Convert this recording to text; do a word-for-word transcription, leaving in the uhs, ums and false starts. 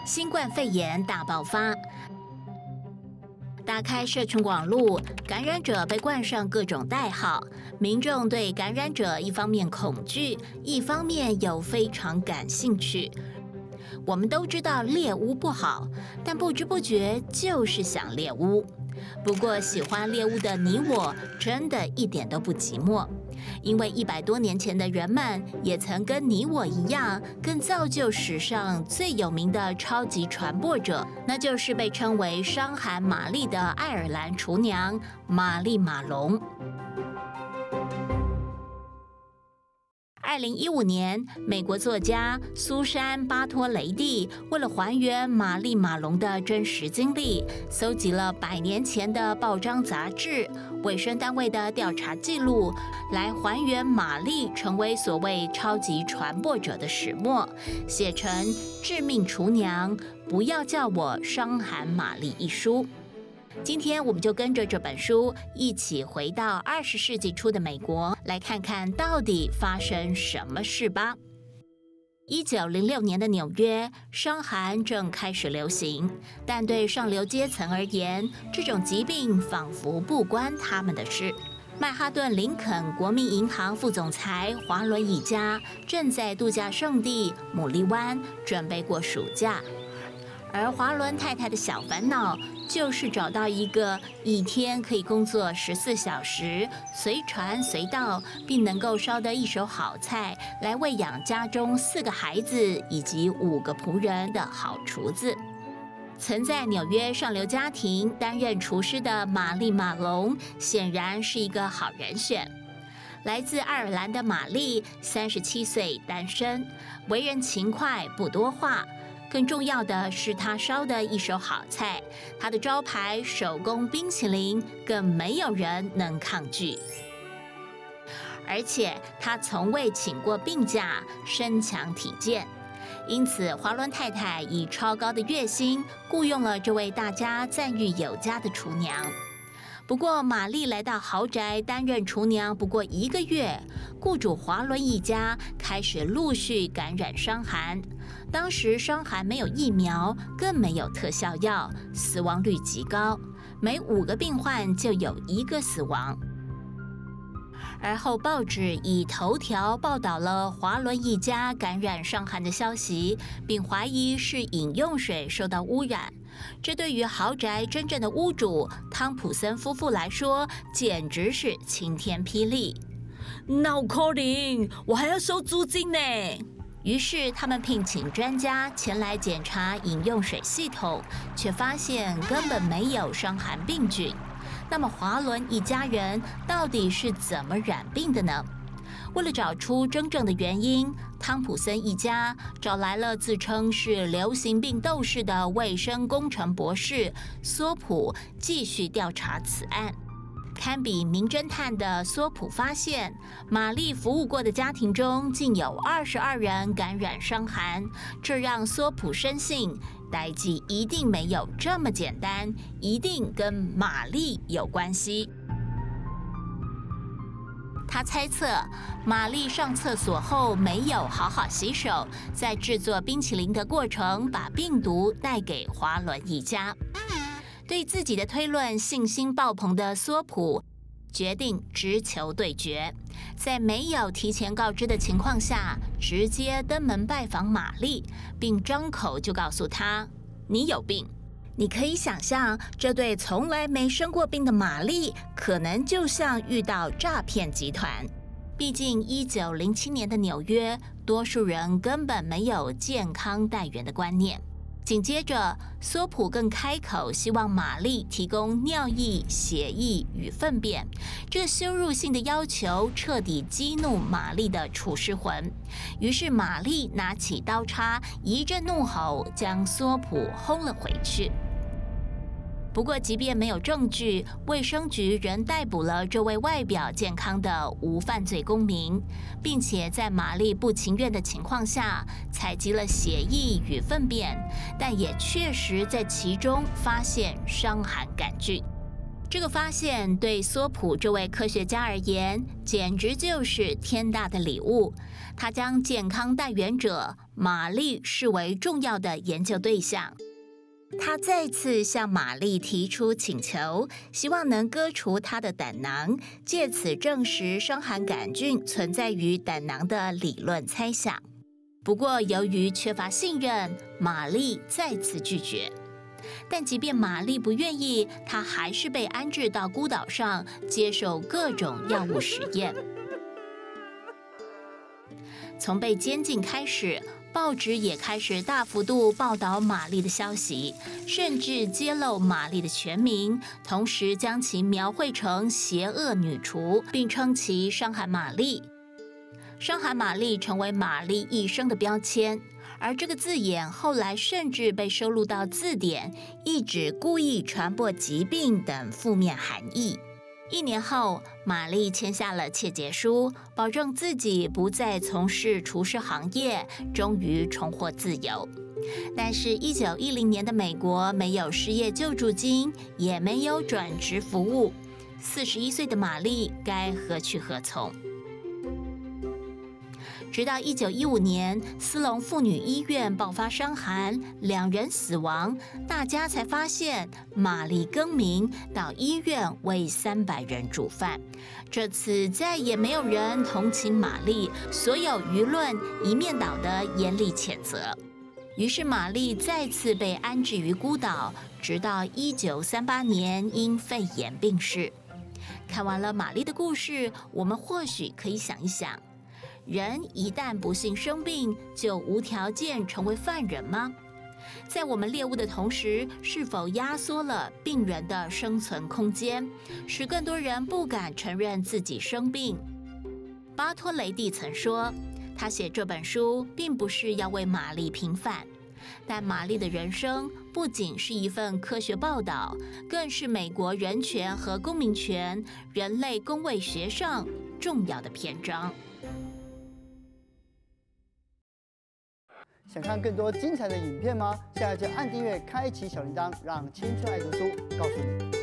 新冠肺炎大爆发。打开社群网络，感染者被冠上各种代号，民众对感染者一方面恐惧，一方面又非常感兴趣。我们都知道猎巫不好，但不知不觉就是想猎巫。不过喜欢猎巫的你我，真的一点都不寂寞，因为一百多年前的人们也曾跟你我一样，更造就史上最有名的超级传播者，那就是被称为伤寒玛丽的爱尔兰厨娘玛丽马龙。二零一五年，美国作家苏珊·巴托雷蒂为了还原玛丽马龙的真实经历，搜集了百年前的报章杂志、卫生单位的调查记录，来还原玛丽成为所谓超级传播者的始末，写成《致命厨娘：不要叫我伤寒玛丽》一书。今天我们就跟着这本书一起回到二十世纪初的美国，来看看到底发生什么事吧。一九零六年的纽约，伤寒正开始流行，但对上流阶层而言，这种疾病仿佛不关他们的事。曼哈顿林肯国民银行副总裁华伦一家正在度假胜地牡蛎湾准备过暑假，而华伦太太的小烦恼就是找到一个一天可以工作十四小时、随传随到，并能够烧得一手好菜来喂养家中四个孩子以及五个仆人的好厨子。曾在纽约上流家庭担任厨师的玛丽马龙，显然是一个好人选。来自爱尔兰的玛丽，三十七岁，单身，为人勤快，不多话。更重要的是，他烧的一手好菜，他的招牌手工冰淇淋更没有人能抗拒。而且他从未请过病假，身强体健，因此华伦太太以超高的月薪雇佣了这位大家赞誉有加的厨娘。不过玛丽来到豪宅担任厨娘不过一个月，雇主华伦一家开始陆续感染伤寒。当时伤寒没有疫苗，更没有特效药，死亡率极高，每五个病患就有一个死亡。而后报纸以头条报道了华伦一家感染伤寒的消息，并怀疑是饮用水受到污染。这对于豪宅真正的屋主汤普森夫妇来说，简直是晴天霹雳。 闹可怜，我还要收租金呢。 于是他们聘请专家前来检查饮用水系统，却发现根本没有伤寒病菌。那么华伦一家人到底是怎么染病的呢？为了找出真正的原因，汤普森一家找来了自称是流行病斗士的卫生工程博士索普，继续调查此案。堪比名侦探的索普发现，玛丽服务过的家庭中竟有二十二人感染伤寒，这让索普深信代际一定没有这么简单，一定跟玛丽有关系。他猜测玛丽上厕所后没有好好洗手，在制作冰淇淋的过程把病毒带给华伦一家。对自己的推论信心爆棚的索普决定直球对决，在没有提前告知的情况下，直接登门拜访玛丽，并张口就告诉她：“你有病。”你可以想象，这对从来没生过病的玛丽，可能就像遇到诈骗集团。毕竟一九零七年的纽约，多数人根本没有健康待援的观念。紧接着，索普更开口希望玛丽提供尿液、血液与粪便，这羞辱性的要求彻底激怒玛丽的厨师魂。于是玛丽拿起刀叉，一阵怒吼，将索普轰了回去。不过，即便没有证据，卫生局仍逮捕了这位外表健康的无犯罪公民，并且在玛丽不情愿的情况下，采集了血液与粪便，但也确实在其中发现伤寒杆菌。 这个发现对索普这位科学家而言，简直就是天大的礼物。他将健康带源者玛丽视为重要的研究对象。他再次向玛丽提出请求，希望能割除她的胆囊，借此证实伤寒杆菌存在于胆囊的理论猜想。不过，由于缺乏信任，玛丽再次拒绝。但即便玛丽不愿意，她还是被安置到孤岛上，接受各种药物实验。从被监禁开始，报纸也开始大幅度报道玛丽的消息，甚至揭露玛丽的全名，同时将其描绘成邪恶女厨，并称其伤寒玛丽。伤寒玛丽成为玛丽一生的标签，而这个字眼后来甚至被收录到字典，意指故意传播疾病等负面含义。一年后，玛丽签下了切结书，保证自己不再从事厨师行业，终于重获自由。但是，一九一零年的美国没有失业救助金，也没有转职服务。四十一岁的玛丽该何去何从？直到一九一五年，斯隆妇女医院爆发伤寒，两人死亡，大家才发现玛丽更名到医院为三百人煮饭。这次再也没有人同情玛丽，所有舆论一面倒的严厉谴责。于是玛丽再次被安置于孤岛，直到一九三八年因肺炎病逝。看完了玛丽的故事，我们或许可以想一想，人一旦不幸生病，就无条件成为犯人吗？在我们猎物的同时，是否压缩了病人的生存空间，使更多人不敢承认自己生病？巴托雷蒂曾说，他写这本书并不是要为玛丽平反，但玛丽的人生不仅是一份科学报道，更是美国人权和公民权、人类公卫学上重要的篇章。 想看更多精彩的影片吗？现在就按订阅，开启小铃铛，让青春爱读书告诉你。